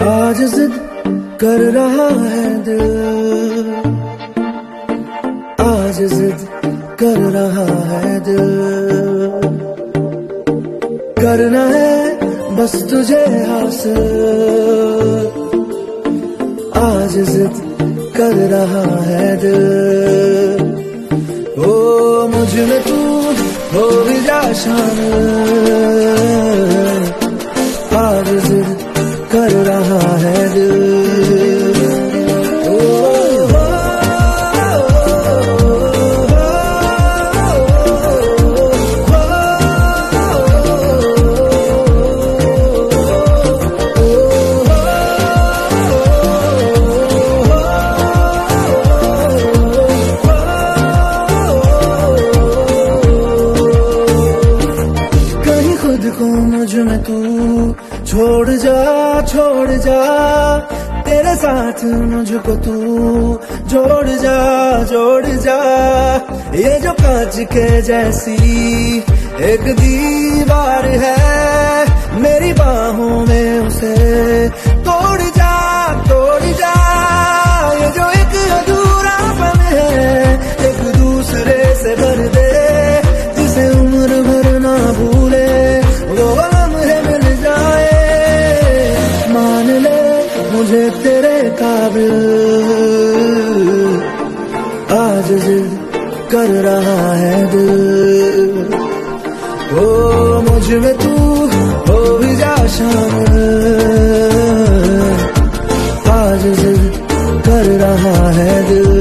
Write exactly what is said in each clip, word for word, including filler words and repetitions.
आज जिद कर रहा है दिल, आज जिद कर रहा है दिल। करना है बस तुझे हासिल, आज जिद कर रहा है दिल। ओ मुझ में तू हो भी जा शामिल, आज जिद कर रहा है दिल। कहीं खुद को मुझ में तू छोड़ जा, छोड़ जा, तेरे साथ मुझको तू जोड़ जा, जोड़ जा। ये जो कांच के जैसी एक दीवार है, मेरी बाहों में उसे तोड़ जा, तोड़ जा। ये जो एक अधूरापन है, एक दूसरे से भर दे, जिसे उम्र भर ना भूले वो मुझे तेरे काबिल। आज जिद कर रहा है दिल, ओ मुझ में तू हो भी जा शामिल, आज जिद कर रहा है दिल।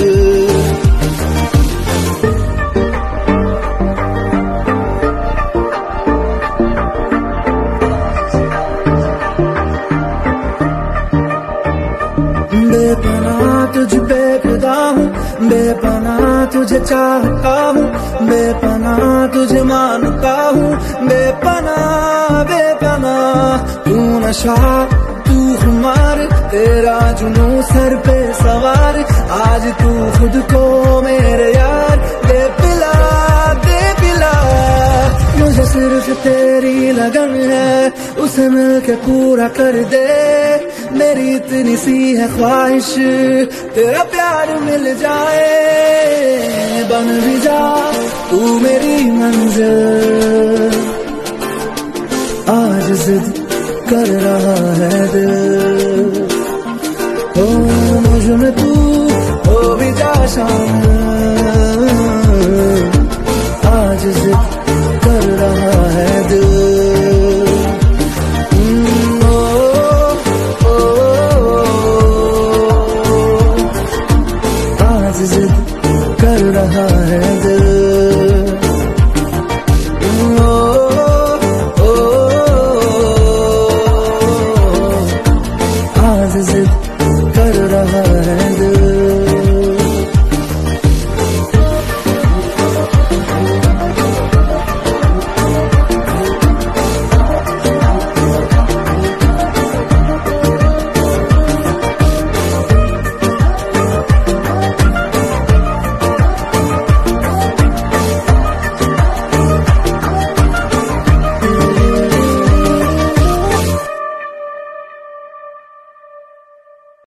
बेपनाह तुझ पे फिदा हूँ, बेपनाह तुझे चाहता हूँ, बेपनाह तुझे मानता हूँ, बेपनाह बेपनाह। तू नशा तू खुमार, तेरा जुनून सर पे सवार, आज तू खुद को मेरे यार दे पिला, दे पिला। मुझे सिर्फ तेरी लगन है, उसे मिलके पूरा कर दे। मेरी इतनी सी है ख्वाहिश, तेरा प्यार मिल जाए। बन भी जा तू मेरी मंजिल, आज जिद कर रहा है दिल। ओ मुझ में तू हो भी जा शामिल, आज जिद कर रहा है दिल। जिद कर रहा है दिल।